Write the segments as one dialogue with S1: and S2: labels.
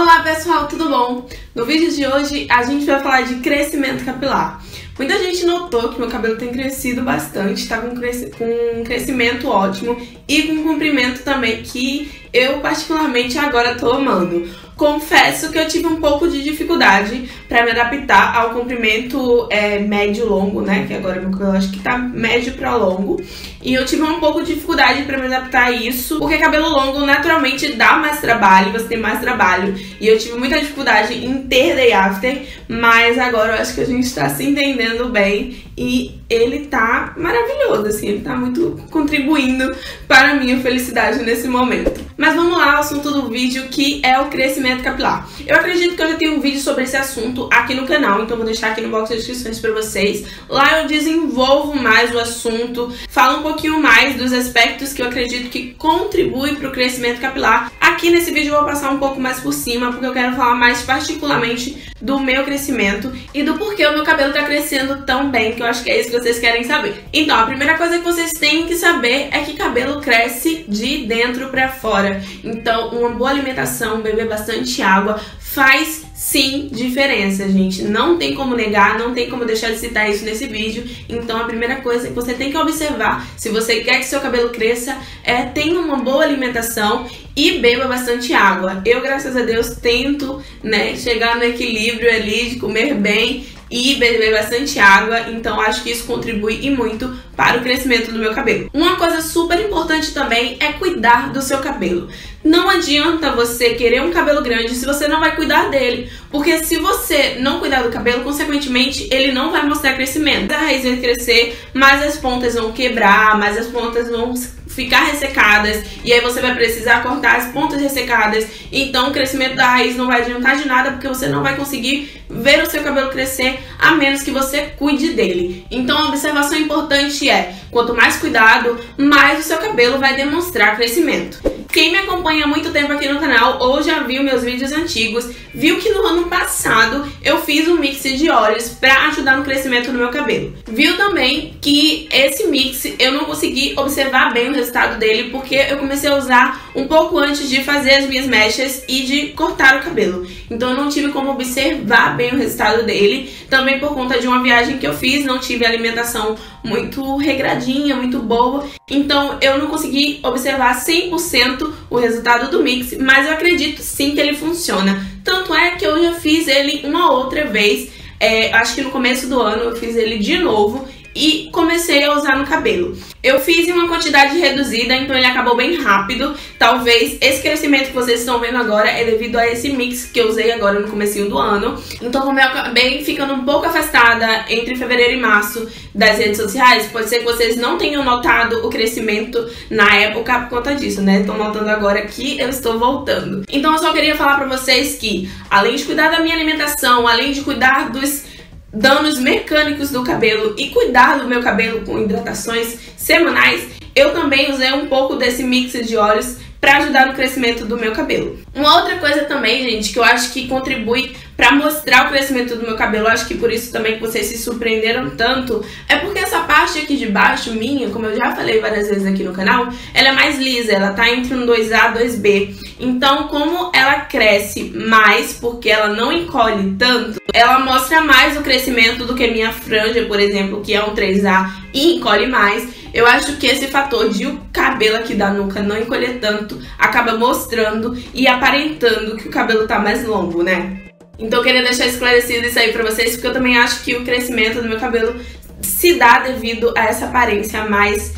S1: Olá pessoal, tudo bom? No vídeo de hoje a gente vai falar de crescimento capilar. Muita gente notou que meu cabelo tem crescido bastante, tá com um crescimento ótimo e com um comprimento também que eu particularmente agora tô amando. Confesso que eu tive um pouco de dificuldade para me adaptar ao comprimento médio-longo, né? Que agora meu cabelo acho que tá médio para longo. E eu tive um pouco de dificuldade para me adaptar a isso, porque cabelo longo naturalmente dá mais trabalho, você tem mais trabalho. E eu tive muita dificuldade em ter day after, mas agora eu acho que a gente tá se entendendo bem e ele tá maravilhoso, assim, ele tá muito contribuindo para a minha felicidade nesse momento. Mas vamos lá ao assunto do vídeo, que é o crescimento capilar. Eu acredito que eu já tenho um vídeo sobre esse assunto aqui no canal, então vou deixar aqui no box de descrições para vocês. Lá eu desenvolvo mais o assunto, falo um pouquinho mais dos aspectos que eu acredito que contribuem para o crescimento capilar. Aqui nesse vídeo eu vou passar um pouco mais por cima, porque eu quero falar mais particularmente do meu crescimento e do porquê o meu cabelo tá crescendo tão bem, que eu acho que é isso que vocês querem saber. Então, a primeira coisa que vocês têm que saber é que cabelo cresce de dentro pra fora. Então, uma boa alimentação, beber bastante água, faz sim diferença, gente. Não tem como negar, não tem como deixar de citar isso nesse vídeo. Então, a primeira coisa que você tem que observar, se você quer que seu cabelo cresça, tenha uma boa alimentação e beba bastante água. Eu, graças a Deus, tento, chegar no equilíbrio ali de comer bem e beber bastante água, então acho que isso contribui e muito para o crescimento do meu cabelo. Uma coisa super importante também é cuidar do seu cabelo. Não adianta você querer um cabelo grande se você não vai cuidar dele, porque se você não cuidar do cabelo, consequentemente, ele não vai mostrar crescimento. A raiz vai crescer, mas as pontas vão quebrar, mas as pontas vão ficar ressecadas, e aí você vai precisar cortar as pontas ressecadas, então o crescimento da raiz não vai adiantar de nada, porque você não vai conseguir ver o seu cabelo crescer, a menos que você cuide dele. Então a observação importante é, quanto mais cuidado, mais o seu cabelo vai demonstrar crescimento. Quem me acompanha há muito tempo aqui no canal ou já viu meus vídeos antigos, viu que no ano passado eu fiz um mix de óleos para ajudar no crescimento do meu cabelo. Viu também que esse mix eu não consegui observar bem o resultado dele, porque eu comecei a usar um pouco antes de fazer as minhas mechas e de cortar o cabelo. Então eu não tive como observar bem o resultado dele, também por conta de uma viagem que eu fiz, não tive alimentação muito regradinha, muito boa, então eu não consegui observar 100% o resultado do mix, mas eu acredito sim que ele funciona. Tanto é que eu já fiz ele uma outra vez, acho que no começo do ano eu fiz ele de novo e comecei a usar no cabelo. Eu fiz em uma quantidade reduzida, então ele acabou bem rápido. Talvez esse crescimento que vocês estão vendo agora é devido a esse mix que eu usei agora no comecinho do ano. Então, como eu acabei ficando um pouco afastada entre fevereiro e março das redes sociais, pode ser que vocês não tenham notado o crescimento na época por conta disso, né? Tô notando agora que eu estou voltando. Então eu só queria falar pra vocês que, além de cuidar da minha alimentação, além de cuidar dos danos mecânicos do cabelo e cuidar do meu cabelo com hidratações semanais, eu também usei um pouco desse mix de óleos para ajudar no crescimento do meu cabelo. Uma outra coisa também, gente, que eu acho que contribui para mostrar o crescimento do meu cabelo, acho que por isso também que vocês se surpreenderam tanto, é porque essa parte aqui de baixo, minha, como eu já falei várias vezes aqui no canal, ela é mais lisa, ela tá entre um 2A e 2B. Então, como ela cresce mais, porque ela não encolhe tanto, ela mostra mais o crescimento do que minha franja, por exemplo, que é um 3A e encolhe mais. Eu acho que esse fator de o cabelo aqui da nuca não encolher tanto acaba mostrando e aparentando que o cabelo tá mais longo, né? Então eu queria deixar esclarecido isso aí pra vocês, porque eu também acho que o crescimento do meu cabelo se dá devido a essa aparência mais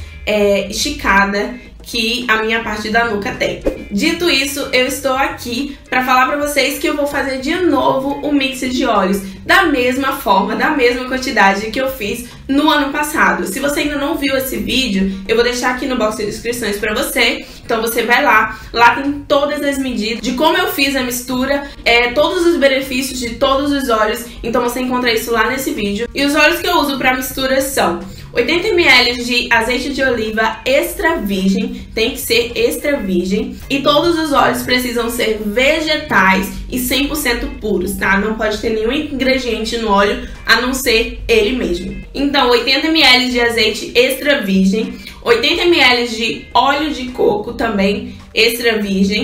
S1: esticada que a minha parte da nuca tem. Dito isso, eu estou aqui para falar para vocês que eu vou fazer de novo um mix de óleos da mesma forma, da mesma quantidade que eu fiz no ano passado. Se você ainda não viu esse vídeo, eu vou deixar aqui no box de descrições para você. Então você vai lá tem todas as medidas de como eu fiz a mistura, todos os benefícios de todos os óleos, então você encontra isso lá nesse vídeo. E os óleos que eu uso para mistura são 80 ml de azeite de oliva extra virgem, tem que ser extra virgem, e todos os óleos precisam ser vegetais e 100% puros, tá? Não pode ter nenhum ingrediente no óleo a não ser ele mesmo. Então, 80 ml de azeite extra virgem, 80 ml de óleo de coco também extra virgem,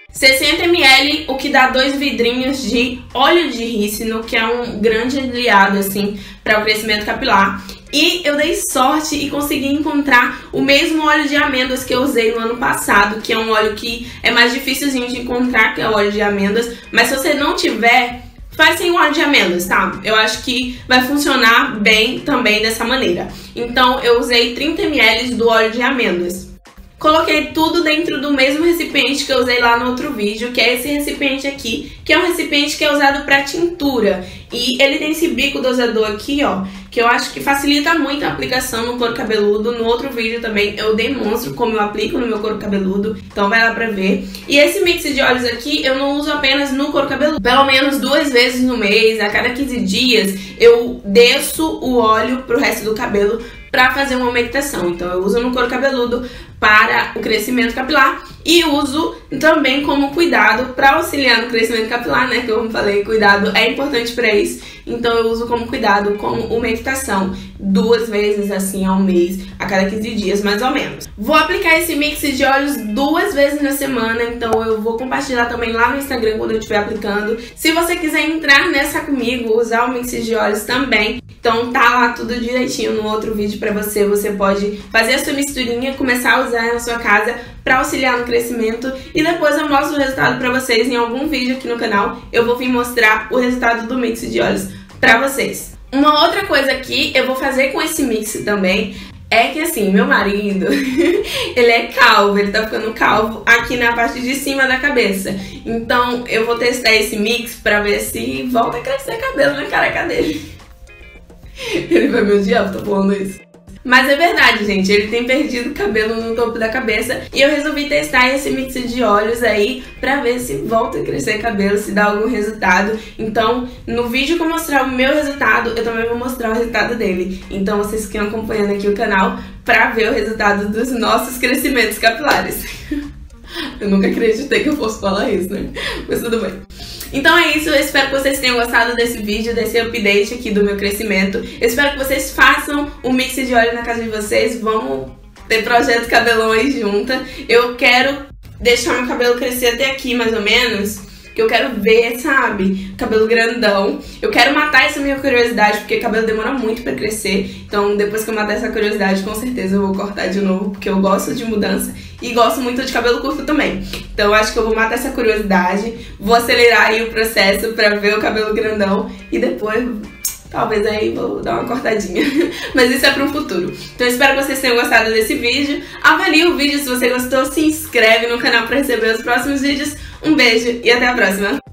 S1: 60 ml, o que dá 2 vidrinhos de óleo de rícino, que é um grande aliado assim para o crescimento capilar. E eu dei sorte e consegui encontrar o mesmo óleo de amêndoas que eu usei no ano passado, que é um óleo que é mais dificilzinho de encontrar, que é o óleo de amêndoas. Mas se você não tiver, faz sem o óleo de amêndoas, tá? Eu acho que vai funcionar bem também dessa maneira. Então eu usei 30 ml do óleo de amêndoas. Coloquei tudo dentro do mesmo recipiente que eu usei lá no outro vídeo, que é esse recipiente aqui, que é um recipiente que é usado para tintura. E ele tem esse bico dosador aqui, ó, que eu acho que facilita muito a aplicação no couro cabeludo. No outro vídeo também eu demonstro como eu aplico no meu couro cabeludo, então vai lá pra ver. E esse mix de óleos aqui eu não uso apenas no couro cabeludo. Pelo menos 2 vezes no mês, a cada 15 dias, eu desço o óleo pro resto do cabelo para fazer uma umectação. Então eu uso no couro cabeludo para o crescimento capilar e uso também como cuidado para auxiliar no crescimento capilar, né? Que eu falei, cuidado é importante para isso. Então eu uso como cuidado, como umectação, 2 vezes assim ao mês, a cada 15 dias mais ou menos. Vou aplicar esse mix de óleos 2 vezes na semana, então eu vou compartilhar também lá no Instagram quando eu estiver aplicando. Se você quiser entrar nessa comigo, usar o mix de óleos também, então tá lá tudo direitinho no outro vídeo pra você. Você pode fazer a sua misturinha, começar a usar na sua casa pra auxiliar no crescimento. E depois eu mostro o resultado pra vocês em algum vídeo aqui no canal. Eu vou vir mostrar o resultado do mix de óleos pra vocês. Uma outra coisa que eu vou fazer com esse mix também é que assim, meu marido, ele é calvo, ele tá ficando calvo aqui na parte de cima da cabeça. Então eu vou testar esse mix pra ver se volta a crescer cabelo na careca dele. Ele vai me odiar por estar falando isso. Mas é verdade, gente, ele tem perdido cabelo no topo da cabeça e eu resolvi testar esse mix de óleos aí pra ver se volta a crescer cabelo, se dá algum resultado. Então, no vídeo que eu mostrar o meu resultado, eu também vou mostrar o resultado dele. Então, vocês ficam acompanhando aqui o canal pra ver o resultado dos nossos crescimentos capilares. Eu nunca acreditei que eu fosse falar isso, né? Mas tudo bem. Então é isso, eu espero que vocês tenham gostado desse vídeo, desse update aqui do meu crescimento. Eu espero que vocês façam um mix de óleo na casa de vocês, vamos ter projeto cabelão aí junta. Eu quero deixar meu cabelo crescer até aqui, mais ou menos, que eu quero ver, sabe, cabelo grandão. Eu quero matar essa minha curiosidade, porque cabelo demora muito pra crescer. Então depois que eu matar essa curiosidade, com certeza eu vou cortar de novo, porque eu gosto de mudança e gosto muito de cabelo curto também. Então eu acho que eu vou matar essa curiosidade, vou acelerar aí o processo pra ver o cabelo grandão e depois talvez aí vou dar uma cortadinha. Mas isso é para um futuro. Então eu espero que vocês tenham gostado desse vídeo. Avalie o vídeo se você gostou, se inscreve no canal para receber os próximos vídeos. Um beijo e até a próxima!